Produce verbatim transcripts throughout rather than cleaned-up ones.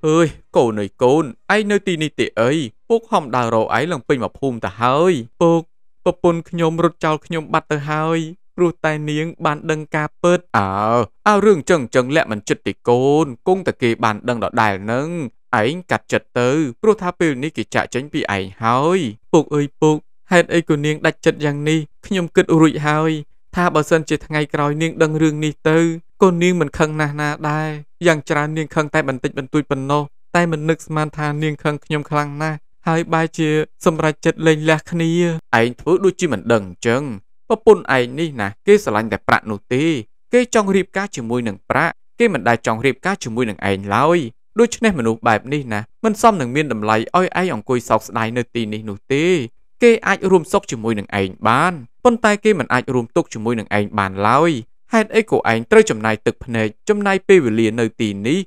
ơi cô này côn ai nơi tì ni tị ấyพวกហំដៅរកឯងឡើងពេញមកភូមិទៅហើយពុកប្រពន្ធខ្ញុំរត់ចោលខ្ញុំបាត់ទៅហើយព្រោះតែនាងបានដឹងការពិតអើអើរឿងចឹងចឹងលាក់មិនចិត្តទេកូនគង់តែគេបានដឹងដដែលនឹងឯងកាត់ចិត្តទៅព្រោះថាពេលនេះគេចាក់ចេញពីឯងហើយពុកអើយពុកហេតុអីក៏នាងដាច់ចិត្តយ៉ាងនេះខ្ញុំគិតរួចហើយថាបើសិនជាថ្ងៃក្រោយនាងដឹងរឿងនេះទៅកូននាងមិនខឹងណាស់ណាដែរយ៉ាងច្រើននាងខឹងតែបន្តិចបន្តួចប៉ុណ្ណោះតែមិននឹកស្មានថានាងខឹងខ្ញុំខ្លាំងណាស់ហើយបែរជាសម្រេចចិត្តលែងលះគ្នាឯងធ្វើដូចជាមិនដឹងអញ្ចឹងប្រពន្ធឯងនេះណាគេស្រឡាញ់តែប្រាក់នោះទេគេចង់រៀបការជាមួយនឹងប្រាក់គេមិនដែលចង់រៀបការជាមួយនឹងឯងឡើយដូច្នេះមនុស្សបែបនេះណាមិនសមនឹងមានតម្លៃឲ្យឯងអង្គុយសោកស្ដាយនៅទីនេះនោះទេគេអាចរួមសុខជាមួយនឹងឯងបានប៉ុន្តែគេមិនអាចរួមទុក្ខជាមួយនឹងឯងបានឡើយហេតុអីក៏ឯងត្រូវចំណាយទឹកភ្នែកចំណាយពេលវេលានៅទីនេះ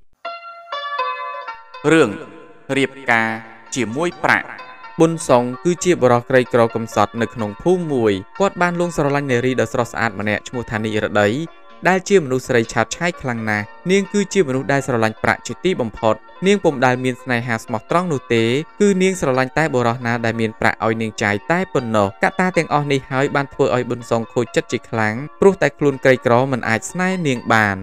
រឿងរៀបការជាមួយប្រាក់ប៊ុនសុងគឺជាបរិះក្រីក្រកំសត់នៅក្នុងភូមិមួយគាត់បានលងស្រឡាញ់នារីដ៏ស្រស់ស្អាតម្នាក់ឈ្មោះថានីរដីដែលជាមនុស្សស្រីឆាតឆាយខ្លាំងណាស់នាងគឺជាមនុស្សដែលស្រឡាញ់ប្រាក់ជាទីបំផុតនាងពុំដែលមានស្នេហាស្មោះត្រង់នោះទេគឺនាងស្រឡាញ់តែបុរសណាដែលមានប្រាក់ឲ្យនាងចាយតែប៉ុណ្ណោះកត្តាទាំងអស់នេះហើយបានធ្វើឲ្យប៊ុនសុងខូចចិត្តជាខ្លាំងព្រោះតែខ្លួនក្រីក្រមិនអាចស្នេហ៍នាងបាន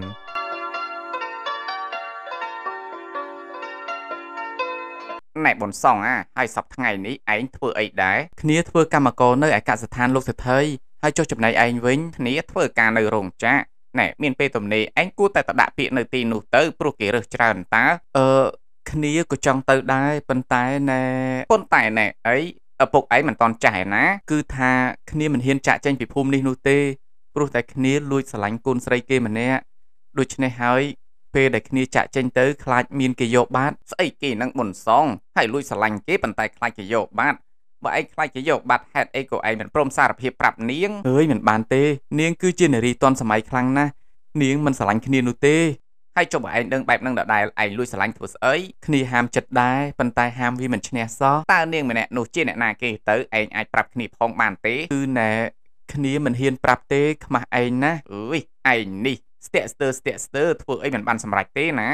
ណែប៊ុនសុងអាហើយសប្តាហ៍ថ្ងៃនេះឯងធ្វើអីដែរគ្នាធ្វើកម្មករនៅឯកសិដ្ឋានលោកសេដ្ឋីហើយចុះចំណែកឯងវិញគ្នាធ្វើការនៅរោងចក្រណែមានពេលទំនេរឯងគួរតែតដាក់ពាក្យនៅទីនោះទៅព្រោះគេរើសច្រើនតើអឺគ្នាក៏ចង់ទៅដែរប៉ុន្តែណែប៉ុន្តែណែអីឪពុកឯងមិនតន់ចាស់ឯណាគឺថាគ្នាមិនហ៊ានចាក់ចេញពីភូមិនេះនោះទេព្រោះតែគ្នាលួចស្រឡាញ់កូនស្រីគេម្នាក់ដូច្នេះហើយពេលដែលគ្នាចាក់ចេញទៅខ្លាចមានគេយកបាត់ស្អីគេនឹងប៊ុនសុងហើយលួចស្រឡាញ់គេប៉ុន្តែខ្លាចគេយកបាត់បើឯងខ្លាចគេយកបាត់ហេតុអីក៏ឯងមិនព្រមសារភាពប្រាប់នាងអើយមិនបានទេនាងគឺជានារីទាន់សម័យខ្លាំងណាស់នាងមិនស្រឡាញ់គ្នានោះទេហើយចុះបើឯងដឹងបែបហ្នឹងដដែលឯងលួចស្រឡាញ់ធ្វើស្អីគ្នាហាមចិត្តដែរប៉ុន្តែហាមវាមិនឈ្នះសោះតើនាងម្នាក់នោះជាអ្នកណាគេទៅឯងអាចប្រាប់គ្នាផងបានទេគឺណែគ្នាមិនហ៊ានប្រាប់ទេខ្មាស់ឯងណាអើយឯងនេះស្ទាក់ស្ទើស្ទាក់ស្ទើធ្វើអីមិនបានសម្រេចទេណា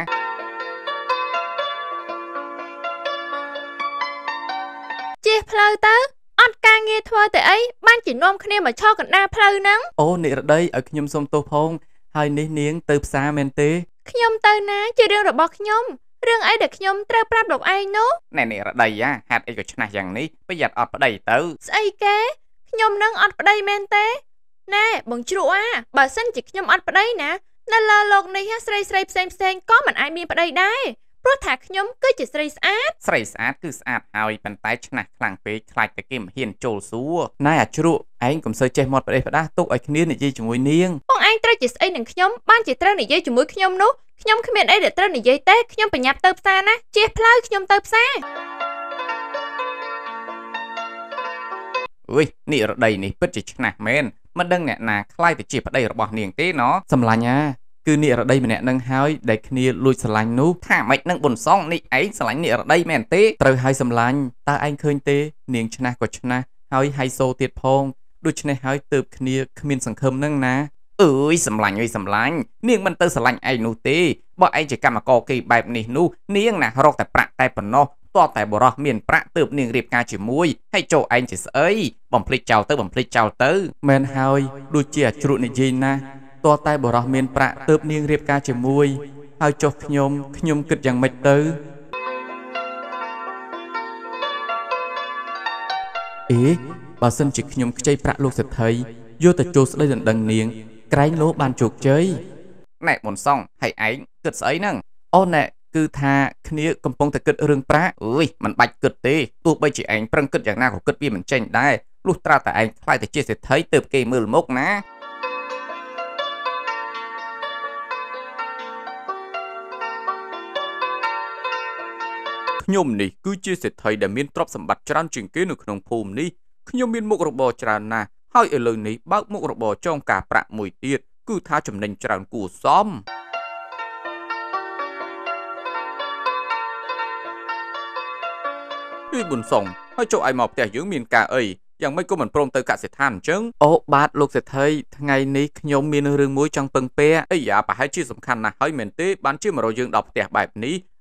ជិះផ្លូវទៅអត់ការងារធ្វើតែអីបានជានាំគ្នាមកឈរកណ្ដាលផ្លូវហ្នឹងអូនិរដីឲ្យខ្ញុំសុំទោសផងហើយនេះនាងទៅផ្សារមែនទេខ្ញុំទៅណាជារឿងរបស់ខ្ញុំរឿងអីដែលខ្ញុំត្រូវប្រាប់លោកឯងនោះណែនិរដីហ่าហេតុអីក៏ឆ្នះយ៉ាងនេះប្រយ័ត្នអត់ប្តីទៅស្អីគេខ្ញុំនឹងអត់ប្តីមែនទេណែបងជ្រក់អាបើសិនជាខ្ញុំអត់ប្តីណានៅលើលោកនេះស្រីស្រីផ្សេងផ្សេងក៏មិនអាចមានប្តីដែរព្រោះថាខ្ញុំគឺជាស្រីស្អាតស្រីស្អាតគឺស្អាតហើយប៉ុន្តែឆ្នះខ្លាំងពេកខ្លាចតែគេមិនហ៊ានចូលសួរណែអាជ្រក់ឯងកុំសូវចេះមាត់ផ្ដេសផ្ដាស់ទុកឲ្យគ្នានិយាយជាមួយនាងបងឯងត្រូវជាស្អីនឹងខ្ញុំបានជាត្រូវនិយាយជាមួយខ្ញុំនោះខ្ញុំគ្មានអីដែលត្រូវនិយាយទេខ្ញុំបញ្ញាប់ទៅផ្សារណាជិះផ្លូវខ្ញុំទៅផ្សារអុយនិរដីនេះពិតជាឆ្នះមែនមិនដឹងអ្នកណាខ្លាយទៅជាប្តីរបស់នាងទេណោះសម្លាញ់ណាគឺនិរដីម្នាក់នឹងហើយដែលគ្នាលួចស្រឡាញ់នោះថាម៉េចនឹងប៊ុនសុងនេះឯងស្រឡាញ់និរដីមែនទេត្រូវហើយសម្លាញ់តើឯងឃើញទេនាងឆ្នះក៏ឆ្នះហើយហៃសូទៀតផងដូច្នេះហើយទើបគ្នាគ្មានសង្ឃឹមនឹងណាអើយសម្លាញ់អើយសម្លាញ់នាងមិនទៅស្រឡាញ់ឯងនោះទេបើឯងជាកម្មករគេបែបនេះនោះនាងណារកតែប្រាក់តែប៉ុណ្ណោះតើតែបរោះមានប្រាក់ទើបនាងរៀបការជាមួយហើយចូលឯងជាស្អីបំភ្លេចចោលទៅបំភ្លេចចោលទៅមែនហើយដូចជាអាជ្រក់និយាយណាតើតែបរោះមានប្រាក់ទើបនាងរៀបការជាមួយហើយចុះខ្ញុំខ្ញុំគិតយ៉ាងម៉េចទៅអេបើសិនជាខ្ញុំខ្ចីប្រាក់លោកសេដ្ឋីយកទៅចូលស្ដីដណ្ដឹងនាងក្រែងលោបានជោគជ័យណែប៊ុនសុងហើយឯងគិតស្អីហ្នឹងអូណែគឺថាគ្នាកំពុងតែគិតរឿងប្រាក់អើយមិនបាច់គិតទេទោះបីជាឯងប្រឹងគិតយ៉ាងណាក៏គិតវាមិនចេញដែរលុះត្រាតែឯងខ្លាចតែជាសេដ្ឋីទើបគេមើលមុខណាខ្ញុំនេះគឺជាសេដ្ឋីដែលមានទ្រព្យសម្បត្តិច្រើនជាងគេនៅក្នុងភូមិនេះខ្ញុំមានមុខរបរច្រើនណាស់ហើយឥឡូវនេះបើកមុខរបរចងការប្រាក់មួយទៀតគឺថាចំណេញច្រើនគួរសមអីប៊ុនសុងហើយចូលឲ្យមកផ្ទះយើងមានការអីយ៉ាងម៉េចក៏មិនព្រមទៅកសិដ្ឋានអញ្ចឹងអូបាទលោកសេដ្ឋីថ្ងៃនេះខ្ញុំមានរឿងមួយចង់ពឹងពាក់អីយ៉ាប្រហែលជាសំខាន់ណាស់ហើយមែនទេបានជាមករកយើងដល់ផ្ទះបែបនេះ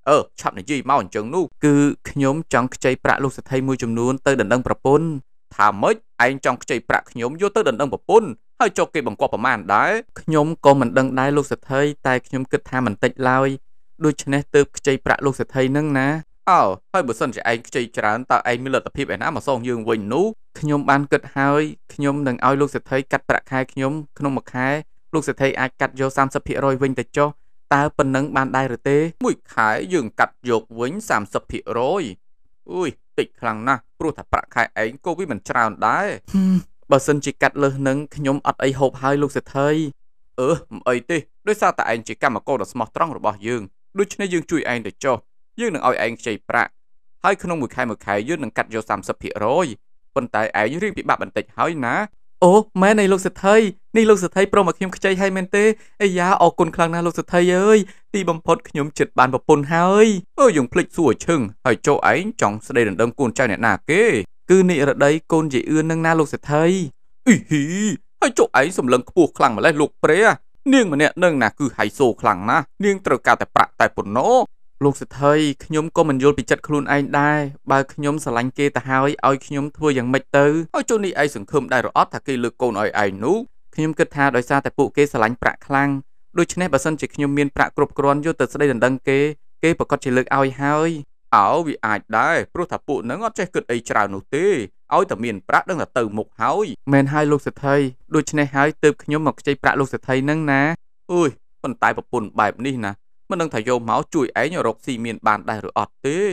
អឺឆាប់និយាយមកអញ្ចឹងនោះគឺខ្ញុំចង់ខ្ចីប្រាក់លោកសេដ្ឋីមួយចំនួនទៅដណ្ដឹងប្រពន្ធថាម៉េចឯងចង់ខ្ចីប្រាក់ខ្ញុំយកទៅដណ្ដឹងប្រពន្ធហើយចុះគេបង្គាប់ប្រមាណដែរខ្ញុំក៏មិនដឹងដែរលោកសេដ្ឋីតែខ្ញុំគិតថាមិនតិចឡើយដូច្នេះទើបខ្ចីប្រាក់លោកសេដ្ឋីនឹងណាអើហើយបើសិនជាឯងខ្ចីច្រើនតើឯងមានលទ្ធភាពឯណាមកសងយើងវិញនោះខ្ញុំបានគិតហើយខ្ញុំនឹងឲ្យលោកសេដ្ឋីកាត់ប្រាក់ខែខ្ញុំក្នុងមួយខែលោកសេដ្ឋីអាចកាត់យកសាមសិបភាគរយវិញទៅចុះតើប៉ុណ្ណឹងបានដែរឬទេមួយខែយើងកាត់យកវិញសាមសិបភាគរយអុយតិចខ្លាំងណាស់ព្រោះថាប្រាក់ខែឯងក៏វាមិនច្រើនដែរបើសិនជាកាត់លើសនឹងខ្ញុំអត់អីហូបហើយលោកសេដ្ឋីអឺមិនអីទេដោយសារតែឯងជាកម្មករដ៏ស្មោះត្រង់របស់យើងដូច្នេះយើងជួយឯងទៅចុះយើងនឹងឲ្យឯងខ្ចីប្រាក់ហើយក្នុងមួយខែមួយខែយើងនឹងកាត់យកសាមសិបភាគរយប៉ុន្តែឯងរៀងពិបាកបន្តិចហើយណាអូមែនឯលោកសេដ្ឋីនេះលោកសេដ្ឋីព្រមឲ្យខ្ញុំខ្ចីឲ្យមែនទេអាយ៉ាអរគុណខ្លាំងណាស់លោកសេដ្ឋីអើយទីបំផុតខ្ញុំចិត្តបានប្រពន្ធហើយអើយើងភ្លេចសួរឈឹងហើយចុះឯងចង់ស្ដីដណ្ដឹងកូនចៅអ្នកណាគេគឺនិរដីកូនយាយអឿននឹងណាលោកសេដ្ឋីអ៊ីហ៊ីហើយចុះឯងសម្លឹងខ្ពស់ខ្លាំងម្លេះលោកព្រះនាងម្នាក់នឹងណាគឺហៃសូខ្លាំងណាស់នាងត្រូវការតែប្រាក់តែប៉ុណ្ណោះលោកសេដ្ឋីខ្ញុំក៏មិនយល់ពីចិត្តខ្លួនឯងដែរបើខ្ញុំស្រឡាញ់គេទៅហើយឲ្យខ្ញុំធ្វើយ៉ាងម៉េចទៅហើយជូននេះឯងសង្ឃឹមដែរឬអត់ថាគេលើកកូនឲ្យឯងនោះខ្ញុំគិតថាដោយសារតែពួកគេស្រឡាញ់ប្រាក់ខ្លាំងដូច្នេះបើសិនជាខ្ញុំមានប្រាក់គ្រប់គ្រាន់យកទៅស្ដីដណ្ដឹងគេគេប្រកាសជាលើកឲ្យហើយអោវាអាចដែរព្រោះថាពួកហ្នឹងអត់ចេះគិតអីច្រើននោះទេឲ្យតែមានប្រាក់ដឹងតែទៅមុខហើយមែនហើយលោកសេដ្ឋីដូច្នេះហើយទើបខ្ញុំមកខ្ចីប្រាក់លោកសេដ្ឋីហ្នឹងណាអុយប៉ុន្តែប្រពន្ធបែបនេះណាមិនដឹងថាយកមកជួយឯងរកស៊ីមានបានដែរឬអត់ទេ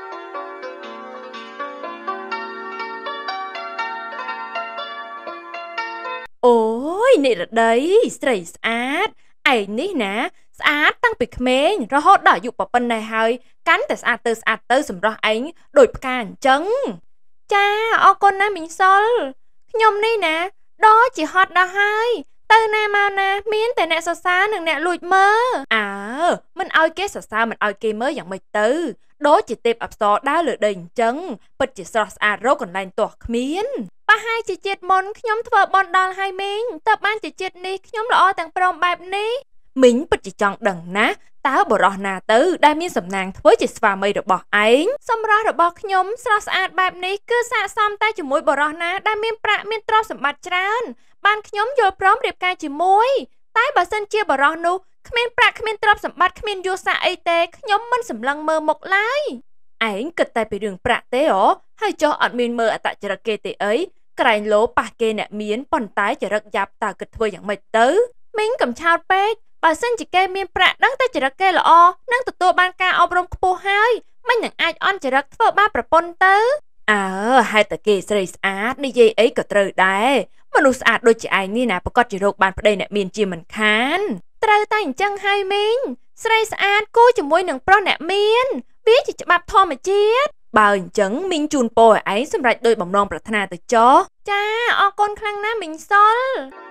អូយនិរដីស្រីស្អាតឯងនេះណាស្អាតតាំងពីក្មេងរហូតដល់អាយុប៉ុណ្ណេះហើយកាន់តែស្អាតទៅស្អាតទៅសម្រស់ឯងដូចផ្កាអញ្ចឹងចាអរគុណណាមីងសុលខ្ញុំនេះណាដល់ជាហត់ដល់ហើយទៅណាមកណាមានតែអ្នកសរសើរនិងអ្នកលួចមើលអើមិនឲ្យគេសរសើរមិនឲ្យគេមើលយ៉ាងម៉េចទៅដូចជាទេពអប្សរដើរលើដីអញ្ចឹងពិតជាស្រស់ស្អាតរកកន្លែងទាស់គ្មានប្រហែលជាជាតិមុនខ្ញុំធ្វើបន់ដល់ហើយមីងតើបានជាជាតិនេះខ្ញុំល្អទាំងព្រមបែបនេះមីងពិតជាចង់ដឹងណាតើបរោះណាទៅដែលមានសំណាងធ្វើជាស្វាមីរបស់ឯងសម្រស់របស់ខ្ញុំស្រស់ស្អាតបែបនេះគឺស័ក្តិសមតែជាមួយបរោះណាដែលមានប្រាក់មានទ្រព្យសម្បត្តិច្រើនបានខ្ញុំយល់ព្រមរៀបការជាមួយតែបើសិនជាបរោះនោះគ្មានប្រាក់គ្មានទ្រព្យសម្បត្តិគ្មានយសស័ក្តិអីទេខ្ញុំមិនសម្លឹងមើលមុខឡើយឯងគិតតែពីរឿងប្រាក់ទេហ៎ហើយចុះអត់មានមើលអត្តចរិតគេទេអីក្រែងលោប៉ះគេអ្នកមានប៉ុន្តែចរិតយ៉ាប់តើគិតធ្វើយ៉ាងម៉េចទៅមីងកំឆោតពេកបើសិនជាគេមានប្រាក់ដឹងតែចរិតគេល្អនឹងទទួលបានការអប់រំខ្ពស់ហើយមិននឹងអាចអន់ចរិតធ្វើបាបប្រពន្ធទៅអើហេតុតែគេស្រីស្អាតនិយាយអីក៏ត្រូវដែរមនុស្សស្អាតដូចជាឯងនេះណាប្រកាសជារកបានប្តីអ្នកមានជាមិនខានត្រូវតែអញ្ចឹងហើយមីងស្រីស្អាតគូជាមួយនឹងប្រុសអ្នកមានវាជាច្បាប់ធម្មជាតិបើអញ្ចឹងមីងជូនពរឲ្យឯងសម្រេចដោយបំណងប្រាថ្នាទៅចុះចាអរគុណខ្លាំងណាស់មីងសុល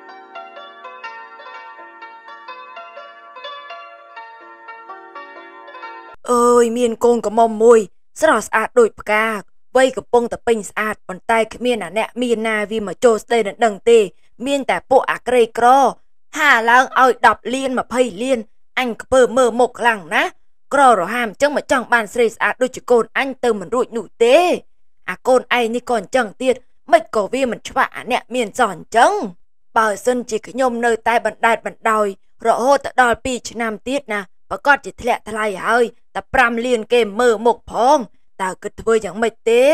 អើយមានកូនក្រមុំមួយស្រស់ស្អាតដូចផ្កាវ័យកំពុងតែពេញស្អាតប៉ុន្តែគ្មានអាអ្នកមានណាវាមកចូលស្ដីដណ្ដឹងទេមានតែពួកអាក្រីក្រហាឡើងឲ្យដប់លានម្ភៃលានអញខ្ពើមើលមុខខ្លាំងណាស់ក្ររហាមអញ្ចឹងមកចង់បានស្រីស្អាតដូចជាកូនអញទៅមិនរួចនោះទេអាកូនឯងនេះក៏អញ្ចឹងទៀតមិនក៏វាមិនឆ្វាក់អាអ្នកមានសោះអញ្ចឹងបើសិនជាខ្ញុំនៅតែបណ្ដែតបណ្ដោយរហូតដល់ពីរឆ្នាំទៀតណាប្រកាសជាធ្លាក់ថ្លៃហើយតែប្រាំលានគេមើលមុខផងតើគិតធ្វើយ៉ាងម៉េចទេ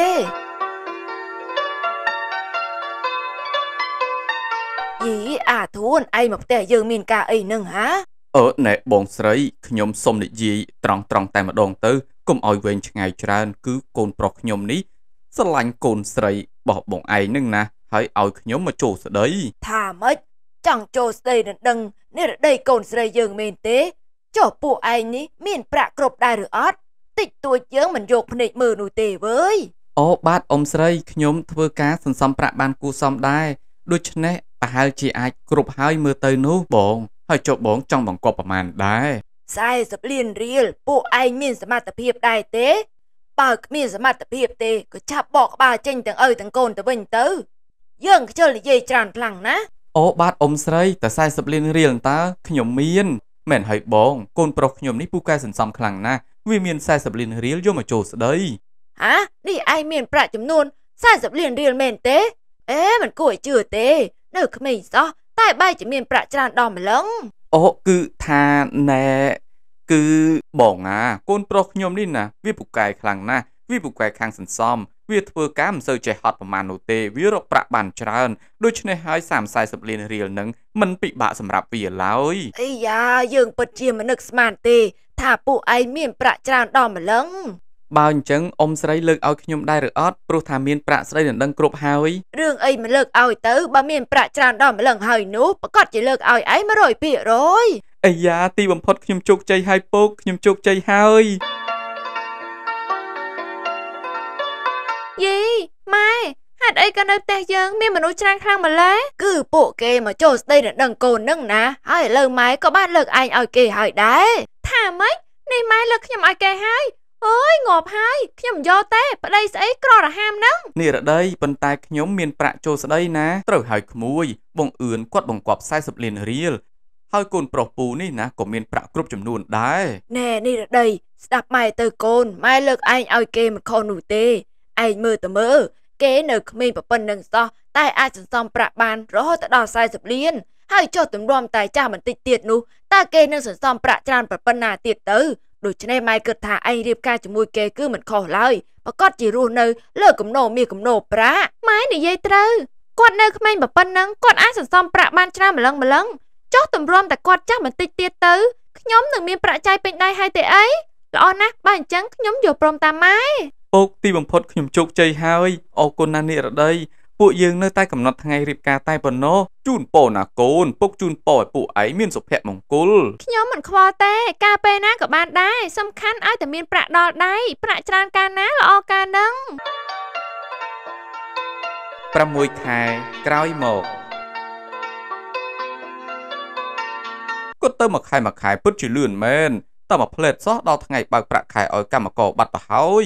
យីអាធួនឯងមកផ្ទះយើងមានការអីនឹងហាអឺណែបងស្រីខ្ញុំសុំនិយាយត្រង់ត្រង់តែម្ដងទៅកុំឲ្យវែងឆ្ងាយច្រើនគឺកូនប្រុសខ្ញុំនេះស្រឡាញ់កូនស្រីរបស់បងឯងនឹងណាហើយឲ្យខ្ញុំមកចូលស្ដីថាម៉េចចង់ចូលស្ដីដណ្ដឹងនេះរដីកូនស្រីយើងមែនទេចុះពួកឯងនេះមានប្រាក់គ្រប់ដែរឬអត់តិចតួចយើងមិនយកភ្នែកមើលនោះទេវើយអូបាទអ៊ំស្រីខ្ញុំធ្វើការសន្សំប្រាក់បានគួរសមដែរដូច្នេះប្រហែលជាអាចគ្រប់ហើយមើលទៅនោះបងហើយចុះបងចង់បង្កប់ប្រមាណដែរសែសិបលានរៀលពួកឯងមានសមត្ថភាពដែរទេបើគ្មានសមត្ថភាពទេក៏ចាប់បកក្បាលចេញទាំងឪទាំងកូនទៅវិញទៅយើងខ្ជិលនិយាយច្រើនខ្លាំងណាអូបាទអ៊ំស្រីតែសែសិបលានរៀលតើខ្ញុំមានមែនហើយបងកូនប្រុសខ្ញុំនេះពូកែសន្សំខ្លាំងណាស់វាមានសែសិបលានរៀលយកមកចូលស្ដីហ៎នេះឯងមានប្រាក់ចំនួនសែសិបលានរៀលមែនទេអេមិនគួរឲ្យជឿទេនៅក្មេងសោះតែបែរជាមានប្រាក់ច្រើនដល់ម្លឹងអូគឺថាណែគឺបងអាកូនប្រុសខ្ញុំនេះណាវាពូកែខ្លាំងណាស់វាពូកែខាងសន្សំវាធ្វើការមិនសូវចេះហត់ប្រមាណនោះទេវារកប្រាក់បានច្រើនដូច្នេះហើយសាមសែសិបលានរៀលនឹងមិនពិបាកសម្រាប់វាឡើយអីយ៉ាយើងពិតជាមិននឹកស្មានទេថាពួកឯងមានប្រាក់ច្រើនដល់ម្លឹងបើអញ្ចឹងអ៊ំស្រីលើកឲ្យខ្ញុំដែរឬអត់ព្រោះថាមានប្រាក់ស្រីនឹងដឹងគ្រប់ហើយរឿងអីមិនលើកឲ្យទៅបើមានប្រាក់ច្រើនដល់ម្លឹងហើយនោះប្រកាសជាលើកឲ្យឯង một trămភាគរយអាយ៉ាទីបំផុតខ្ញុំជោគជ័យហើយពុកខ្ញុំជោគជ័យហើយយីម៉ែហេតុអីក៏នៅផ្ទះយើងមានមនុស្សច្រើនខ្លាំងម្ល៉េះគឺពួកគេមកចូលស្ដីនឹងដឹងកូននឹងណាហើយឥឡូវម៉ែក៏បានលើកឯងឲ្យគេហើយដែរថាម៉េចនេះម៉ែលើកខ្ញុំឲ្យគេហើយអូយងាប់ហើយខ្ញុំមិនយកទេប្តីស្អីក្ររហាមហ្នឹងនេះរដីប៉ុន្តែខ្ញុំមានប្រាក់ចូលស្ដីណាត្រូវឲ្យក្មួយបងអឿនគាត់បង្គាប់សែសិបលានរៀលហើយកូនប្រុសពូនេះណាក៏មានប្រាក់គ្រប់ចំនួនដែរណែនេះរដីស្ដាប់ម៉ែទៅកូនម៉ែលើកឯងឲ្យគេមិនខុសនោះទេឯងមើលទៅមើលគេនៅក្មេងប្រពន្ធនឹងសោះតែអាចសន្សំប្រាក់បានរហូតដល់សែសិបលានហើយចុះទម្រាំតែចាស់បន្តិចទៀតនោះតើគេនឹងសន្សំប្រាក់ច្រើនប្រពន្ធណាទៀតទៅដូច្នេះម៉ែគិតថាឯងរៀបការជាមួយគេគឺមិនខុសឡើយប្រកាសជារស់នៅលើគំនរមាសគំនរប្រាក់ម៉ែនិយាយត្រូវគាត់នៅក្មេងប្រពន្ធនឹងគាត់អាចសន្សំប្រាក់បានច្រើនម្លឹងម្លឹងចុះទម្រាំតែគាត់ចាស់បន្តិចទៀតទៅខ្ញុំនឹងមានប្រាក់ចាយពេញដៃហើយទេអីល្អណាស់បើអញ្ចឹងខ្ញុំយកព្រមតាមម៉ែពុកទីបំផុតខ្ញុំជោគជ័យហើយអរគុណណាស់និរដីពួកយើងនៅតែកំណត់ថ្ងៃរៀបការតែប៉ុណ្ណោះជូនពរណាកូនពុកជូនពរឲ្យពួកឯងមានសុភមង្គលខ្ញុំមិនខ្វល់ទេការពេលណាក៏បានដែរសំខាន់ឲ្យតែមានប្រាក់ដល់ដៃប្រាក់ច្រើនកាលណាល្អកាលហ្នឹងប្រាំមួយខែក្រោយមកគាត់ទៅមួយខែមួយខែពិតជាលឿនមែនតែមួយផ្លេតសោះដល់ថ្ងៃបើកប្រាក់ខែឲ្យកម្មករបាត់ទៅហើយ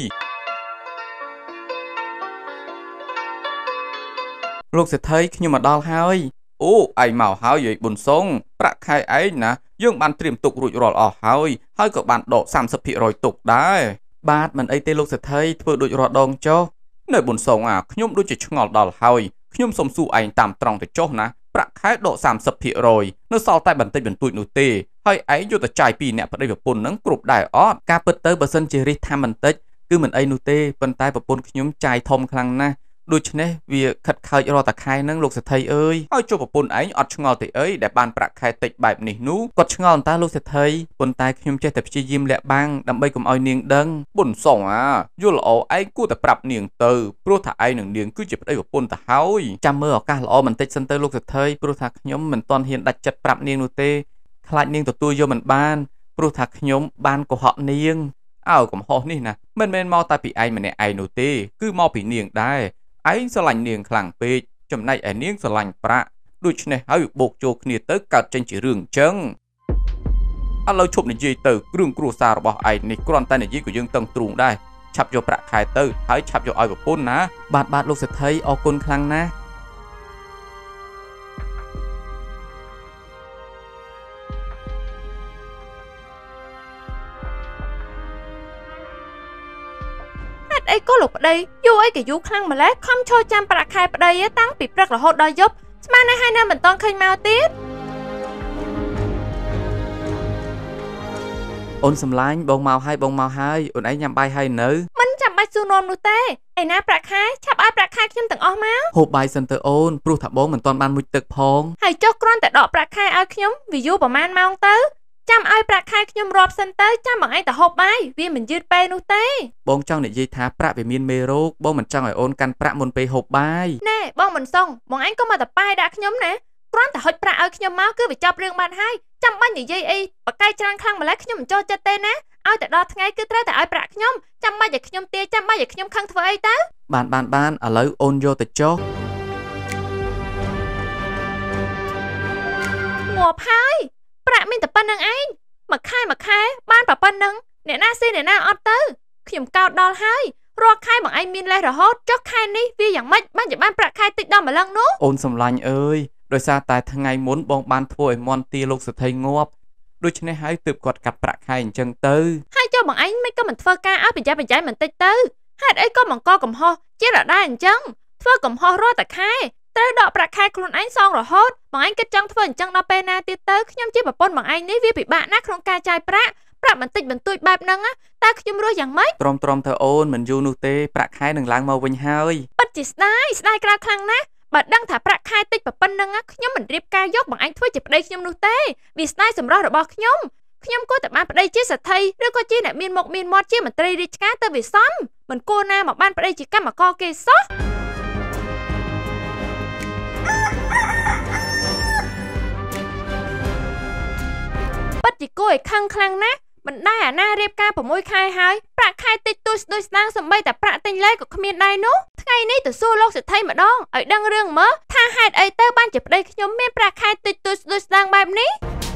លោកសេដ្ឋីខ្ញុំមកដល់ហើយអូឯងមកហើយយាយប៊ុនសុងប្រាក់ខែឯងណាយើងបានត្រៀមទុករួចរាល់អស់ហើយហើយក៏បានដកសាមសិបភាគរយទុកដែរបាទមិនអីទេលោកសេដ្ឋីធ្វើដូចរាល់ដងចុះនៅប៊ុនសុងអាខ្ញុំដូចជាឆ្ងល់ដល់ហើយខ្ញុំសុំសួរឯងតាមត្រង់ទៅចុះណាប្រាក់ខែដកសាមសិបភាគរយនៅសល់តែបន្តិចបន្តួចនោះទេហើយឯងយកទៅចាយពីអ្នកប្តីប្រពន្ធនឹងគ្រប់ដែរអត់ការពិតទៅបើសិនជារិះថាបន្តិចគឺមិនអីនោះទេប៉ុន្តែប្រពន្ធខ្ញុំចាយធំខ្លាំងណាស់ដូច្នេះវាខិតខើចរាល់តែខែហ្នឹងលោកសេដ្ឋីអើយហើយជួបប្រពន្ធឯងអត់ឆ្ងល់ទេអីដែលបានប្រាក់ខែតិចបែបនេះនោះគាត់ឆ្ងល់តើលោកសេដ្ឋីប៉ុន្តែខ្ញុំចេះតែព្យាយាមលាក់បាំងដើម្បីកុំឲ្យនាងដឹងប៊ុនសុងអាយល់ល្អឯងគួរតែប្រាប់នាងទៅព្រោះថាឯងនឹងនាងគឺជាប្តីប្រពន្ធទៅហើយចាំមើលឱកាសល្អបន្តិចសិនទៅលោកសេដ្ឋីព្រោះថាខ្ញុំមិនទាន់ហ៊ានដាច់ចិត្តប្រាប់នាងនោះទេខ្លាចនាងទទួលយកមិនបានព្រោះថាខ្ញុំបានកុហកនាងអើកំហុសនេះណាមិនមែនមកតែពីឯងម្នាក់ឯងនោះទេគឺមកពីនាងដែរឯងស្រឡាញ់នាងខ្លាំងពេកចំណែកឯនាងស្រឡាញ់ប្រាក់ដូច្នេះហើយបូកចូលគ្នាទៅកើតចេញជារឿងចឹងឥឡូវឈប់និយាយទៅគ្រឿងគ្រួសាររបស់ឯងនេះគ្រាន់តែនិយាយក៏យើងតឹងទ្រូងដែរឆាប់យកប្រាក់ខែទៅហើយឆាប់យកឲ្យប្រពន្ធណាបាទបាទលោកសេដ្ឋីអរគុណខ្លាំងណាស់អីក៏លោកប្តីយូរអីក៏យូរខ្លាំងម្ល៉េះខំឈរចាំប្រាក់ខែប្តីតាំងពីព្រឹករហូតដល់យប់ស្មានហើយនៅមិនតន់ឃើញមកទៀតអូនសំឡាញ់បងមកហើយបងមកហើយអូនឯងញ៉ាំបាយហើយនៅមិនចាំបាច់សួរនាំនោះទេឯណាប្រាក់ខែឆាប់ឲ្យប្រាក់ខែខ្ញុំទាំងអស់មកហូបបាយសិនទៅអូនព្រោះថាបងមិនតន់បានមុជទឹកផងហើយចុះគ្រាន់តែដកប្រាក់ខែឲ្យខ្ញុំវាយូរប្រហែលម៉ោងទៅចាំឲ្យប្រាក់ខែខ្ញុំរាប់សិនទៅចាំបងឯងទៅហូបបាយវាមិនយឺតពេលនោះទេបងចង់និយាយថាប្រាក់វាមានមេរោគបងមិនចង់ឲ្យអូនកាន់ប្រាក់មុនពេលហូបបាយណែបងមិនសុងបងឯងក៏មកតែប៉ាយដាក់ខ្ញុំណាគ្រាន់តែហុចប្រាក់ឲ្យខ្ញុំមកគឺវាចប់រឿងបានហើយចាំបាច់និយាយអីបកកាយច្រើនខ្លាំងម្ល៉េះខ្ញុំមិនចូលចិត្តទេណាឲ្យតែដល់ថ្ងៃគឺត្រូវតែឲ្យប្រាក់ខ្ញុំចាំបាច់ឲ្យខ្ញុំទាចាំបាច់ឲ្យខ្ញុំខឹងធ្វើអីទៅបានបានបានឥឡូវអូនយកទៅចុះងាប់ហើយប្រាក់មានតែប៉ុណ្្នឹងឯងមួយខែមួយខែបានតែប៉ុណ្្នឹងអ្នកណាស៊ីអ្នកណាអត់ទៅខ្ញុំកោតដល់ហើយរាល់ខែបងឯងមានលេសរហូតចុះខែនេះវាយ៉ាងម៉េចបានជាបានប្រាក់ខែតិចដល់ម្លឹងនោះអូនសំឡាញ់អើយដោយសារតែថ្ងៃមុនបងបានធ្វើឲ្យមន់ទាលោកសេដ្ឋីងាប់ដូច្នេះហើយទើបគាត់កាត់ប្រាក់ខែអញ្ចឹងទៅហើយចុះបងឯងមិនក៏មិនធ្វើការឲ្យប្រយ័ត្នប្រយែងបន្តិចទៅហេតុអីក៏បង្កកំហុសជារដែរអញ្ចឹងធ្វើកំហុសរាល់តែខែត្រូវដកប្រាក់ខែខ្លួនឯងសងរហូតបងឯងគិតចង់ធ្វើអញ្ចឹងដល់ពេលណាទៀតទៅខ្ញុំជាប្រពន្ធបងឯងនេះវាពិបាកណាស់ក្នុងការចាយប្រាក់ប្រាក់បន្តិចបន្តួចបែបហ្នឹងតើខ្ញុំរស់យ៉ាងម៉េចទ្រាំទ្រាំធ្វើអូនមិនយូរនោះទេប្រាក់ខែនឹងឡើងមកវិញហើយពិតជាស្ដាយស្ដាយក្រៅខ្លាំងណាស់បើដឹងថាប្រាក់ខែតិចប៉ុណ្្នឹងខ្ញុំមិនរៀបការយកបងឯងធ្វើជាប្តីខ្ញុំនោះទេវាស្ដាយសម្រស់របស់ខ្ញុំខ្ញុំគួរតែបានប្តីជាសេដ្ឋីឬក៏ជាអ្នកមានមុខមានមាត់ជាមន្ត្រីរាជការទៅវាសមមិនគួរណាមកបានប្តីជាកម្មករគេសោះពិតជាគួរឲ្យខឹងខ្លាំងណាស់មិនដែរអាណារៀបការប្រាំមួយខែហើយប្រាក់ខែតិចតួចស្ដួយស្ដាងសម្បីតែប្រាក់ទិញលេក៏គ្មានដែរនោះថ្ងៃនេះទៅសួរលោកសេដ្ឋីម្ដងឲ្យដឹងរឿងមើលថាហេតុអីទៅបានជាប្តីខ្ញុំមានប្រាក់ខែតិចតួចស្ដួយស្ដាងបែបនេះ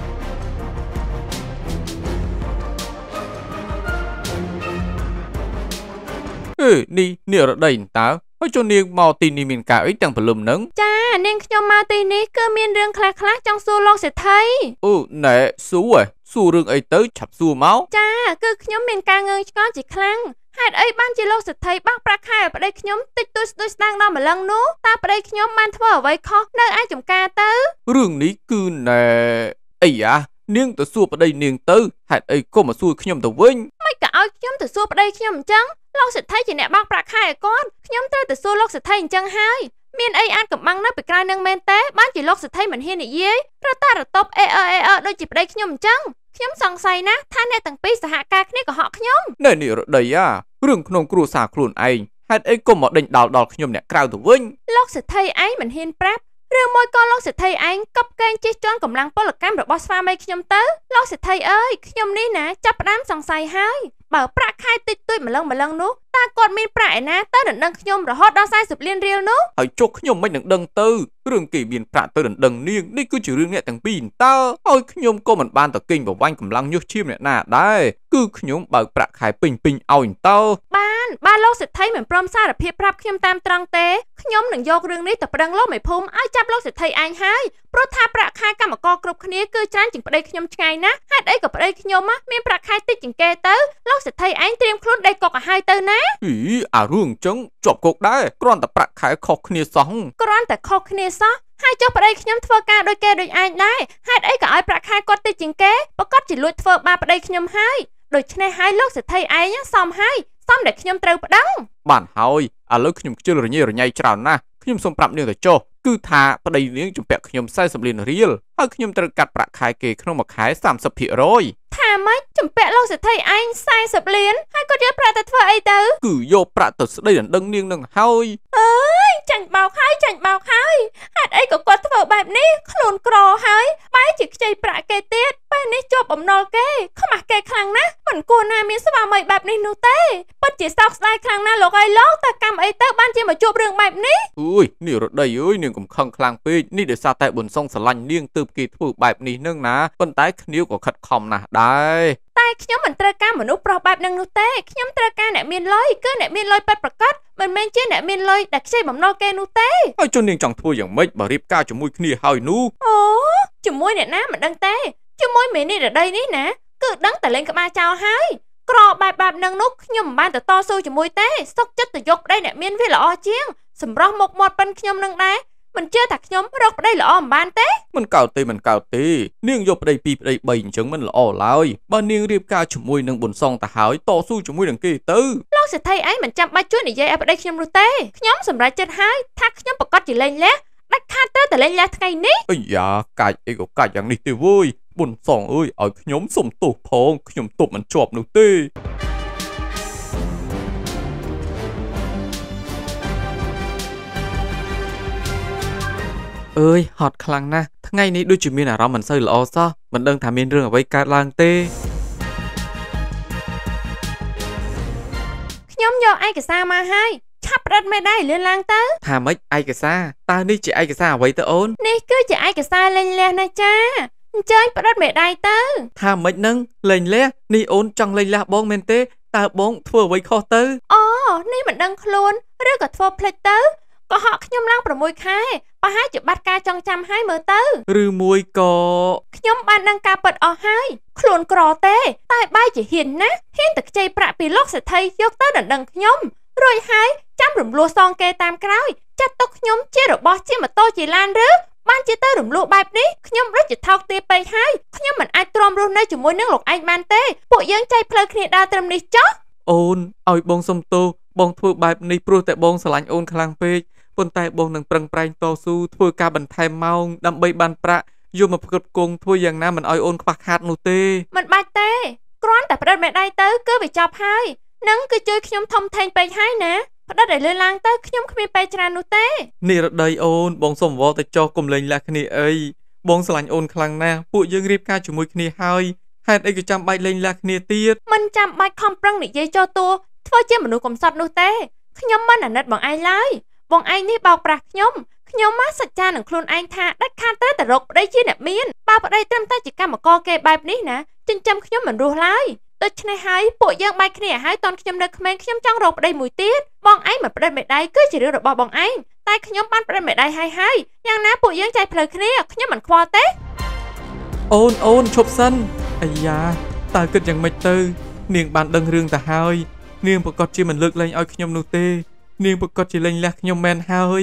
អឺនេះនាងរដីតើហើយចុះនាងមកទីនេះមានការអីទាំងព្រលឹមហ្នឹងចានាងខ្ញុំមកទីនេះគឺមានរឿងខ្លះៗចង់សួរលោកសេដ្ឋីអូណែសួរសួររឿងអីទៅឆាប់សួរមកចាគឺខ្ញុំមានការងើយឆ្ងល់ជាខ្លាំងហេតុអីបានជាលោកសេដ្ឋីបាក់ប្រាក់ខែឲ្យប្តីខ្ញុំតិចតួចស្ដួយស្ដាងដល់ម្លឹងនោះតើប្តីខ្ញុំបានធ្វើអ្វីខុសនៅឯចំការទៅរឿងនេះគឺណែអីយ៉ានាងទៅសួរប្តីនាងទៅហេតុអីក៏មកសួរខ្ញុំទៅវិញមិនក៏ឲ្យខ្ញុំទៅសួរប្តីខ្ញុំអញ្ចឹងលោកសេដ្ឋីជាអ្នកបាក់ប្រាក់ខែឲ្យគាត់ខ្ញុំត្រូវទៅសួរលោកសេដ្ឋីអញ្ចឹងហើយមានអីអាចកំបាំងនៅពីក្រៅនឹងមែនទេបានជាលោកសេដ្ឋីមិនហ៊ាននិយាយរត់តារតប់អេអឺអេអឺដូចជាប្តីខ្ញុំអញ្ចឹងខ្ញុំសង្ស័យណាស់ថាអ្នកទាំងពីរសហការគ្នាកុហកខ្ញុំណែនេះរដីអារឿងក្នុងគ្រួសារខ្លួនឯងហេតុអីក៏មកដេញដោលដល់ខ្ញុំអ្នកក្រៅទៅវិញលោកសេដ្ឋីឯងមិនហ៊ានប្រាប់ឬមួយក៏លោកសេដ្ឋីឯងកប់កេងជិះជាន់កម្លាំងពលកម្មរបស់ស្វាមីខ្ញុំទៅលោកសេដ្ឋីអើយខ្ញុំនេះណាចាប់ផ្ដើមសង្ស័យហើយបើប្រាក់ខែតិចតួចម្លឹងម្លឹងនោះតើគាត់មានប្រាក់ឯណាទៅដណ្ដឹងខ្ញុំរហូតដល់40លានរៀលនោះហើយចុះខ្ញុំមិននឹងដឹងទៅរឿងគេមានប្រាក់ទៅដណ្ដឹងនាងនេះគឺជារឿងអ្នកទាំងពីរតើហើយខ្ញុំក៏មិនបានទៅកេងប្រវាញ់កម្លាំងញុះឈាមអ្នកណាដែរគឺខ្ញុំបើកប្រាក់ខែពេញពេញឲ្យតើបានបើលោកសេដ្ឋីមិនព្រមសារភាពប្រាប់ខ្ញុំតាមត្រង់ទេខ្ញុំនឹងយករឿងនេះទៅប្តឹងលោកមេភូមិឲ្យចាប់លោកសេដ្ឋីឯងហើយព្រោះថាប្រាក់ខែកម្មករគ្រប់គ្នាគឺច្រើនជាងប្តីខ្ញុំឆ្ងាយណាស់ហេតុអីក៏ប្តីខ្ញុំមានប្រាក់ខែតិចជាងគេទៅលោកសេដ្ឋីឯងត្រៀមខ្លួនដេកកុកឲ្យហើយទៅណាអីអារឿងអញ្ចឹងជាប់គុកដែរគ្រាន់តែប្រាក់ខែខុសគ្នាសោះគ្រាន់តែខុសគ្នាសោះហើយចុះប្តីខ្ញុំធ្វើការដូចគេដូចឯងដែរហេតុអីក៏ឲ្យប្រាក់ខែគាត់តិចជាងគេប្រកាសជាលួចធ្វើបាបប្តីខ្ញុំហើយដូច្នេះហើយលោកសេដ្ឋីឯងសមហើយសមដែលខ្ញុំត្រូវប្តឹងបានហើយឥឡូវខ្ញុំខ្ជិលរញ៉េរញ៉ៃច្រើនណាស់ខ្ញុំសូមប្រាប់នាងទៅចុះគឺថាប្តីនាងជំពាក់ខ្ញុំ40លានរៀលហើយខ្ញុំត្រូវកាត់ប្រាក់ខែគេក្នុងមួយខែ30% ថាម៉េចជំពាក់លោកសេដ្ឋីឯង40លានហើយគាត់យកប្រាក់ទៅធ្វើអីទៅគឺយកប្រាក់ទៅស្ដីដណ្ដឹងនាងនឹងហើយអើយចាញ់បោកហើយចាញ់បោកហើយហេតុអីក៏គាត់ធ្វើបែបនេះខ្លួនក្រហើយបែរជាខ្ចីប្រាក់គេទៀតពេលនេះជាប់បំណុលគេខ្មាស់គេខ្លាំងណាស់មិនគួរណាមានស្វាមីបែបនេះនោះទេពិតជាសោកស្ដាយខ្លាំងណាស់លោកអើយលោកតើកម្មអីទៅបានជាមកជួបរឿងបែបនេះអើយនេះរដីអើយនាងកំខឹងខ្លាំងពេកនេះដោយសារតែប៊ុនសុងស្រឡាញ់នាងទើបគេធ្វើបែបនេះនឹងណាប៉ុន្តែគ្នាក៏ខិតខំណាស់ដែរតែខ្ញុំមិនត្រូវការមនុស្សប្រុសបែបហ្នឹងនោះទេខ្ញុំត្រូវការអ្នកមានលុយគឺអ្នកមានលុយពិតប្រាកដមិនមែនជាអ្នកមានលុយដែលខ្ចីបំណុលគេនោះទេហើយជននាងចង់ធ្វើយ៉ាងម៉េចបើរៀបការជាមួយគ្នាហើយនោះអូជាមួយអ្នកណាមិនដឹងទេជាមួយមេនេះរដីនេះណាគឺដឹងតែលេងក្បាលចោលហើយក្របែបបែបហ្នឹងនោះខ្ញុំមិនបានទៅតស៊ូជាមួយទេសុកចិត្តទៅយកប្តីអ្នកមានវាល្អជាងសម្រស់មុខមាត់ប៉ិនខ្ញុំនឹងដែរមិនជឿថាខ្ញុំរកប្តីល្អមិនបានទេមិនកើតទេមិនកើតទេនាងយកប្តីពីរប្តីបីអញ្ចឹងមិនល្អឡើយបើនាងរៀបការជាមួយនឹងប៊ុនសុងទៅហើយតស៊ូជាមួយនឹងគេទៅលោកសេដ្ឋីឯងមិនចាំបាច់ជួយនិយាយឲ្យប្តីខ្ញុំនោះទេខ្ញុំសម្រេចចិត្តហើយថាខ្ញុំប្រកាសជាលែងលះដាច់ខាតទៅតែលែងលះថ្ងៃនេះអីយ៉ាកាច់អីក៏កាច់យ៉ាងនេះទេវ៉យប៊ុនសុងអើយឲ្យខ្ញុំសុំទោសផងខ្ញុំទប់មិនជាប់នោះទេអើយហត់ខ្លាំងណាស់ថ្ងៃនេះដូចជាមានអារម្មណ៍មិនសូវល្អសោះមិនដឹងថាមានរឿងអ្វីកើតឡើងទេខ្ញុំយកឯកសារមកហើយឆាប់ផ្ដិតមេដៃលឿនឡើងទៅថាម៉េចឯកសារតើនេះជាឯកសារអ្វីទៅអូននេះគឺជាឯកសារលែងលះណាចាអញ្ជើញផ្ដិតមេដៃទៅថាម៉េចនឹងលែងលះនេះអូនចង់លែងលះបងមែនទេតើបងធ្វើអ្វីខុសទៅអូនេះមិនដឹងខ្លួនឬក៏ធ្វើភ្លេចទៅកុហកខ្ញុំឡើង6ខែបើហើយជាបាត់ការចងចាំហើយមើលទៅឬមួយក៏ខ្ញុំបានដឹងការពិតអស់ហើយខ្លួនក្រទេតែបែរជាហ៊ានណាស់ហ៊ានតែខ្ចីប្រាក់ពីលោកសេដ្ឋីយកទៅដណ្ដឹងខ្ញុំរួចហើយចាំរំលោះសងគេតាមក្រោយចាត់ទុកខ្ញុំជារបស់ជាម៉ូតូជាឡានឬបានជាទៅរំលោះបែបនេះខ្ញុំដូចជាថោកទាបពេកហើយខ្ញុំមិនអាចទ្រាំរស់នៅជាមួយនឹងលោកឯងបានទេពួកយើងចែកផ្លូវគ្នាដើរត្រឹមនេះចុះអូនឲ្យបងសុំទោសបងធ្វើបែបនេះព្រោះតែបងស្រឡាញ់អូនខ្លាំងពេកប៉ុន្តែបងនឹងប្រឹងប្រែងតស៊ូធ្វើការបន្ថែមម៉ោងដើម្បីបានប្រាក់យកមកផ្គត់ផ្គង់ធ្វើយ៉ាងណាមិនឲ្យអូនខ្វះខាតនោះទេមិនបាច់ទេគ្រាន់តែផ្ដិតមេដៃទៅគឺវាចប់ហើយនឹងគឺជួយខ្ញុំធំធេងពេកហើយណាផ្ដិតឲ្យលឿនឡើងទៅខ្ញុំគ្មានពេលច្រើននោះទេនិរដីអូនបងសុំវល់ទៅចុះកុំលេងលះគ្នាអីបងស្រឡាញ់អូនខ្លាំងណាស់ពួកយើងរៀបការជាមួយគ្នាហើយហេតុអីក៏ចាំបាច់លេងលះគ្នាទៀតមិនចាំបាច់ខំប្រឹងនិយាយចោលតួធ្វើជាមនុស្សកំសត់នោះទេខ្ញុំមិនអាណិតបងឯងឡើយបងឯងនេះបោកប្រាស់ខ្ញុំខ្ញុំមកសច្ចានឹងខ្លួនឯងថាដាច់ខាតត្រូវតែរកប្តីជាអ្នកមានបើប្តីត្រឹមតែជាកម្មករគេបែបនេះណាចិញ្ចឹមខ្ញុំមិនរស់ឡើយដូច្នេះហើយពួកយើងបែកគ្នាហើយតនខ្ញុំនៅក្មេងខ្ញុំចង់រកប្តីមួយទៀតបងឯងមិនប្តិតមេដៃគឺជារឿងរបស់បងឯងតែខ្ញុំបានប្តិតមេដៃហើយហើយយ៉ាងណាពួកយើងចែកផ្លូវគ្នាខ្ញុំមិនខ្វល់ទេអូនអូនឈប់សិនអាយ៉ាតើគិតយ៉ាងម៉េចទៅនាងបានដឹងរឿងទៅហើយនាងប្រកាសជាមិនលើកលែងឲ្យខ្ញុំនោះទេនាងប្រកាសជាលែងលះខ្ញុំមែនហើយ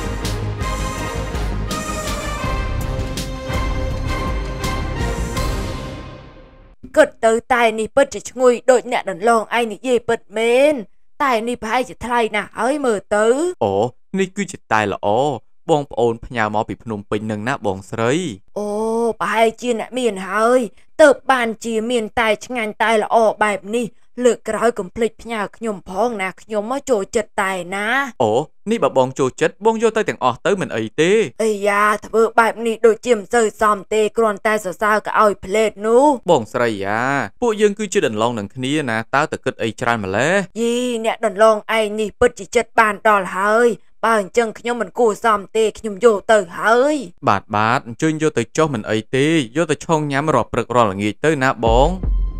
គិតទៅតែនេះពិតជាឈ្ងុយដូចអ្នកដន្លងឯងនិយាយពិតមែនតែនេះប្រហែលជាថ្លៃណាស់ហើយមើលទៅអូនេះគឺជាតែល្អបងប្អូនផ្ញើមកពីភ្នំពេញនឹងណាបងស្រីអូប្រហែលជាអ្នកមានហើយទើបបានជាមានតែឆ្ងាញ់តែល្អបែបនេះលើកក្រោយកុំភ្លេចផ្ញើខ្ញុំផងណាខ្ញុំមកចូលចិត្តតែណាអូនេះបើបងចូលចិត្តបងយកទៅទាំងអស់ទៅមិនអីទេអីយ៉ាធ្វើបែបនេះដូចជាមិនសូវសមទេគ្រាន់តែសរសើរក៏ឲ្យផ្លេតនោះបងស្រីយ៉ាពួកយើងគឺជាដន្លងនឹងគ្នាណាតើតើគិតអីច្រើនម្ល៉េះយីអ្នកដន្លងឯងនេះពិតជាចិត្តបានដល់ហើយបើអញ្ចឹងខ្ញុំមិនគួរសមទេខ្ញុំយកទៅហើយបាទបាទអញ្ជើញយកទៅចុះមិនអីទេយកទៅឆុងញ៉ាំរាល់ព្រឹករាល់ល្ងាចទៅណាបង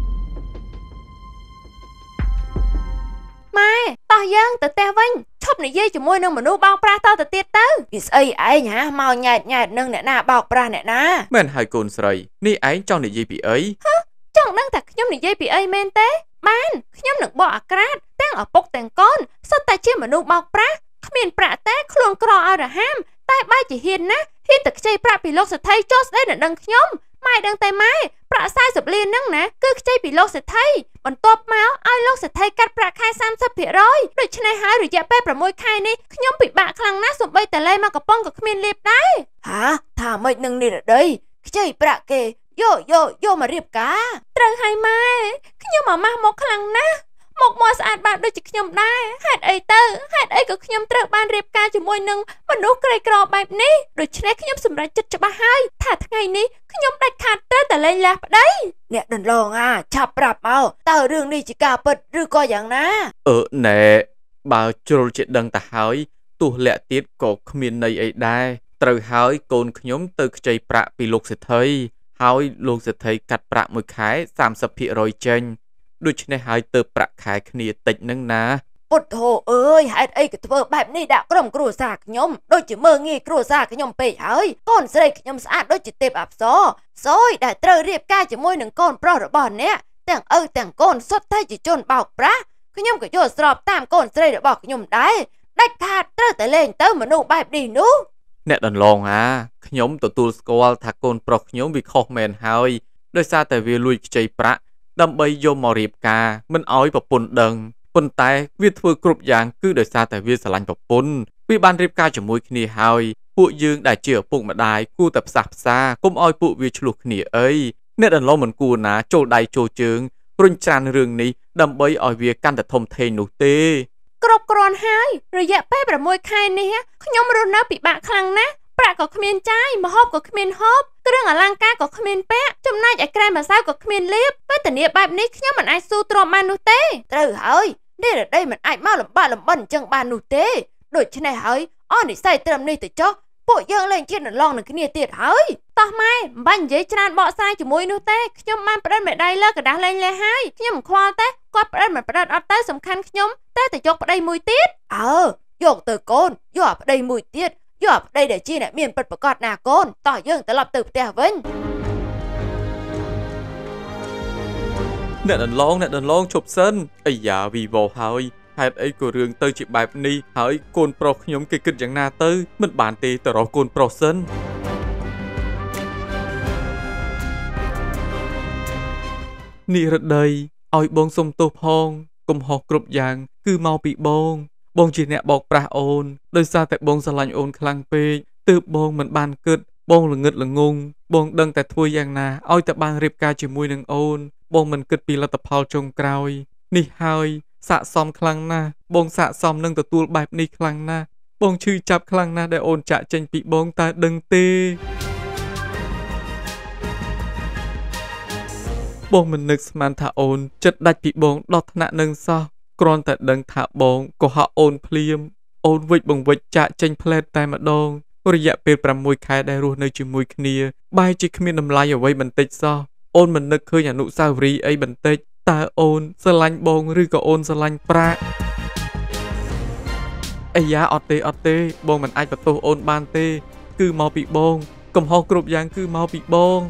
ម៉ែតោះយើងទៅផ្ទះវិញឈប់និយាយជាមួយនឹងមនុស្សបោកប្រាស់តទៅទៀតទៅពីស្អីឯងហាមកញ៉ែតញ៉ែតនឹងអ្នកណាបោកប្រាស់អ្នកណាមែនហើយកូនស្រីនេះឯងចង់និយាយពីអីហ៎ចង់ដឹងថាខ្ញុំនិយាយពីអីមែនទេបានខ្ញុំនឹងបកអាក្រាតទាំងឪពុកទាំងកូនសុទ្ធតែជាមនុស្សបោកប្រាស់គ្មានប្រាក់ទេខ្លួនក្រឲ្យរហាមតែបែរជាហ៊ានណាហ៊ានតែខ្ចីប្រាក់ពីលោកសេដ្ឋីចូលស្ដីនឹងដឹងខ្ញុំម៉ែដឹងតែម៉ែប្រាក់สี่สิบលានហ្នឹងណាគឺខ្ចីពីលោកសេដ្ឋីបន្ទាប់មកឲ្យលោកសេដ្ឋីកាត់ប្រាក់ខែសាមសិបភាគរយដូច្នេះហើយរយៈពេលប្រាំមួយខែនេះខ្ញុំពិបាកខ្លាំងណាស់សូម្បីតែលេមកកំប៉ុងក៏គ្មានលៀបដែរហាថាម៉េចនឹងនិរដីខ្ចីប្រាក់គេយកយកយកមករៀបការត្រូវហើយម៉ែខ្ញុំអាម៉ាស់មកខ្លាំងណាស់មកមកស្អាតបាតដូចជាខ្ញុំដែរហេតុអីទៅហេតុអីក៏ខ្ញុំត្រូវបានរៀបការជាមួយនឹងមនុស្សក្រីក្របែបនេះដូច្នេះខ្ញុំសម្រេចចិត្តច្បាស់ហើយថាថ្ងៃនេះខ្ញុំដាច់ខាតត្រូវតែលែងលះប្តីអ្នកដន្លងអាឆាប់ប្រាប់មកតើរឿងនេះជាការពិតឬក៏យ៉ាងណាអឺណែបើជ្រុលជាដឹងទៅហើយទោះលាក់ទៀតក៏គ្មានន័យអីដែរត្រូវហើយកូនខ្ញុំទៅខ្ចីប្រាក់ពីលោកសេដ្ឋីហើយលោកសេដ្ឋីកាត់ប្រាក់មួយខែសាមសិបភាគរយចេញដូច្នេះហើយទៅប្រាក់ខែគ្នាតិចនឹងណាពុទ្ធោអើយហេតុអីក៏ធ្វើបែបនេះដាក់ក្រុមគ្រួសារខ្ញុំដូចជាមើងងាយគ្រួសារខ្ញុំពេកហើយកូនស្រីខ្ញុំស្អាតដូចជាទេពអប្សរសូយដែលត្រូវរៀបការជាមួយនឹងកូនប្រុសរបស់អ្នកទាំងឪទាំងកូនសុទ្ធតែជាជនបោកប្រាស់ខ្ញុំក៏យល់ស្របតាមកូនស្រីរបស់ខ្ញុំដែរដាច់ខាតត្រូវតែលេងទៅមនុស្សបែបនេះនោះអ្នកដន្លងអាខ្ញុំទទួលស្គាល់ថាកូនប្រុសខ្ញុំវាខុសមែនហើយដោយសារតែវាលួចខ្ចីប្រាក់ដើម្បីយកមករៀបការមិនអោយប្រពន្ធដឹងប៉ុន្តែវាធ្វើគ្រប់យ៉ាងគឺដោយសារតែវាស្រឡាញ់ប្រពន្ធវាបានរៀបការជាមួយគ្នាហើយពួកយើងដែលជាឪពុកម្ដាយគួរតែផ្សះផ្សាកុំអោយពួកវាឆ្លោះគ្នាអីអ្នកដន្លងមិនគួរណាចូលដៃចូលជើងរុញច្រានរឿងនេះដើម្បីឲ្យវាកាន់តែធំធេងនោះទេគ្រប់គ្រាន់ហើយរយៈពេលប្រាំមួយខែនេះខ្ញុំរស់នៅពិបាកខ្លាំងណាស់ប្រាក់ក៏គ្មានចាយម្ហូបក៏គ្មានហូបគ្រឿងអលង្ការក៏គ្មានពាក់ចំណែកឯក្រែម្សៅក៏គ្មានលាបវេទនាបែបនេះខ្ញុំមិនអាចស៊ូទ្រាំបាននោះទេត្រូវហើយនេះរដីមិនអាចមកលំបាកលំបិនអញ្ចឹងបាននោះទេដូច្នេះហើយអស់និស្ស័យត្រឹមនេះទៅចុះពួកយើងលែងជាដន្លងនឹងគ្នាទៀតហើយតោះម៉ែមិនបាច់និយាយច្រើនបកស្រាយជាមួយនោះទេខ្ញុំបានផ្ដិតមេដៃលើกระดาษលែងលេហើយខ្ញុំមិនខ្វល់ទេគាត់ផ្ដិតមិនផ្ដិតអត់ទៅសំខាន់ខ្ញុំតែតែយកប្តីមួយទៀតអើយកទៅកូនយកប្តីមួយទៀតយកប្តីដែលជាអ្នកមានពិតប្រាកដណាកូនតោះយើងត្រឡប់ទៅផ្ទះវិញអ្នកដន្លងអ្នកដន្លងឈប់សិនអាយ៉ាវីវ៉ូហើយហេតុអីក៏រឿងទៅជាបែបនេះហើយកូនប្រុសខ្ញុំគេគិតយ៉ាងណាទៅមិនបានទេទៅរកកូនប្រុសសិននិរដីឲ្យបងសុំទោសផងកំហុសគ្រប់យ៉ាងគឺមកពីបងបងជាអ្នកបោកប្រាស់អូនដោយសារតែបងស្រឡាញ់អូនខ្លាំងពេកទើបបងមិនបានគិតបងល្ងឹតល្ងងបងដឹងតែធ្វើយ៉ាងណាឲ្យតែបានរៀបការជាមួយនឹងអូនបងមិនគិតពីលទ្ធផលចុងក្រោយនេះហើយស័ក្តិសមខ្លាំងណាស់បងស័ក្តិសមនឹងទទួលបែបនេះខ្លាំងណាស់បងឈឺចាប់ខ្លាំងណាស់ដែលអូនចាក់ចេញពីបងតើដឹងទេបងមិននឹកស្មានថាអូនចិត្តដាច់ពីបងដល់ថ្នាក់នឹងសោះគ្រាន់តែដឹងថាបងកុហកអូនភ្លាមអូនវិចបង្វិចចាក់ចេញផ្លែតតែម្ដងរយៈពេលប្រាំមួយខែដែលរស់នៅជាមួយគ្នាបែរជាគ្មានតម្លៃអ្វីបន្តិចសោះអូនមិននឹកឃើញអនុស្សាវរីយ៍អីបន្តិចតើអូនស្រឡាញ់បងឬក៏អូនស្រឡាញ់ប្រាក់អាយ៉ាអត់ទេអត់ទេបងមិនអាចបន្ទោសអូនបានទេគឺមកពីបងកំហុសគ្រប់យ៉ាងគឺមកពីបង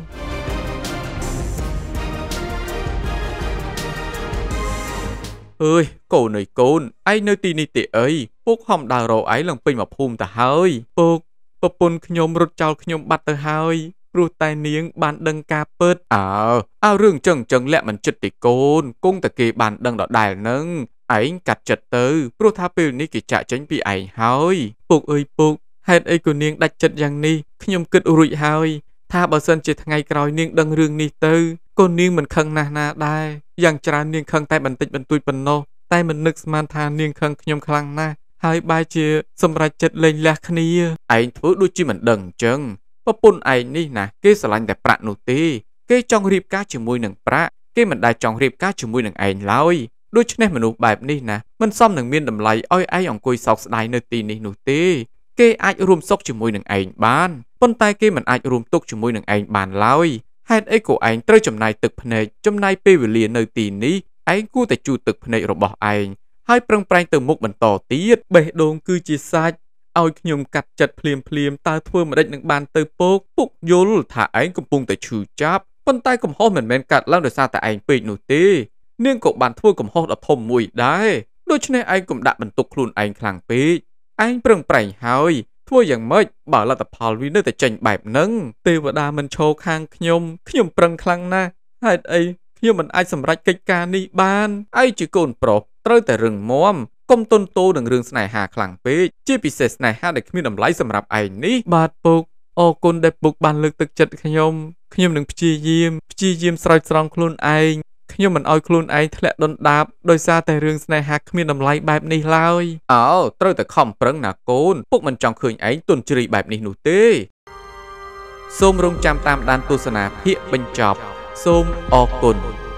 អើយកូនអើយកូនឯងនៅទីនេះទេអីពុកហំដើររកឯងឡើងពេញមកភូមិទៅហើយពុកប្រពន្ធខ្ញុំរត់ចោលខ្ញុំបាត់ទៅហើយព្រោះតែនាងបានដឹងការពិតអើអើរឿងចឹងចឹងលាក់មិនចិត្តទេកូនគង់តែគេបានដឹងដដែលនឹងឯងកាត់ចិត្តទៅព្រោះថាពេលនេះគេចាក់ចេញពីឯងហើយពុកអើយពុកហេតុអីក៏នាងដាច់ចិត្តយ៉ាងនេះខ្ញុំគិតរួចហើយថាបើសិនជាថ្ងៃក្រោយនាងដឹងរឿងនេះទៅក៏នាងមិនខឹងណាស់ណាដែរយ៉ាងច្រើននាងខឹងតែបន្តិចបន្តួចប៉ុណ្ណោះតែមិននឹកស្មានថានាងខឹងខ្ញុំខ្លាំងណាស់ហើយបែរជាសម្រេចចិត្តលែងលះគ្នាឯងធ្វើដូចជាមិនដឹងអញ្ចឹងប្រពន្ធឯងនេះណាគេស្រឡាញ់តែប្រាក់នោះទេគេចង់រៀបការជាមួយនឹងប្រាក់គេមិនដែលចង់រៀបការជាមួយនឹងឯងឡើយដូច្នេះមនុស្សបែបនេះណាមិនសមនឹងមានតម្លៃឲ្យឯងអង្គុយសោកស្ដាយនៅទីនេះនោះទេគេអាចរួមសុខជាមួយនឹងឯងបានប៉ុន្តែគេមិនអាចរួមទុក្ខជាមួយនឹងឯងបានឡើយហេតុអីក៏ឯងត្រូវចំណាយទឹកភ្នែកចំណាយពេលវេលានៅទីនេះឯងគួរតែជូតទឹកភ្នែករបស់ឯងហើយប្រឹងប្រែងទៅមុខបន្តទៀតបេះដូងគឺជាសាច់ឲ្យខ្ញុំកាត់ចិត្តភ្លាមភ្លាមតើធ្វើមិនដេចនឹងបានទៅពុកពុកយល់ថាឯងកំពុងតែឈឺចាប់ប៉ុន្តែកំហុសមិនមែនកាត់ឡើងដោយសារតែឯងពេកនោះទេនាងក៏បានធ្វើកំហុសដ៏ធំមួយដែរដូច្នេះឯងកុំដាក់បន្ទុកខ្លួនឯងខ្លាំងពេកឯងប្រឹងប្រែងហើយធ្វើយ៉ាងម៉េចបើលទ្ធផលវានៅតែចេញបែបហ្នឹងទេវតាមិនឈរខាងខ្ញុំខ្ញុំប្រឹងខ្លាំងណាស់ហេតុអីខ្ញុំមិនអាចសម្រេចកិច្ចការនេះបានឯងជាកូនប្រុសត្រូវតែរឹងមាំកុំទន់ទោនឹងរឿងស្នេហាខ្លាំងពេកជាពិសេសស្នេហាដែលគ្មានតម្លៃសម្រាប់ឯងនេះបាទពុកអរគុណដែលពុកបានលើកទឹកចិត្តខ្ញុំខ្ញុំនឹងព្យាយាមព្យាយាមស្រោចស្រង់ខ្លួនឯងខ្ញុំមិនអោយខ្លួនឯងធ្លាក់ដុនដាបដោយសារតែរឿងស្នេហាគ្មានតម្លៃបែបនេះឡើយអើត្រូវតែខំប្រឹងណាកូនពុកមិនចង់ឃើញឯងទន់ជ្រាយបែបនេះនោះទេសូមរងចាំតាមដានទស្សនាភាគបញ្ចប់សូមអរគុណ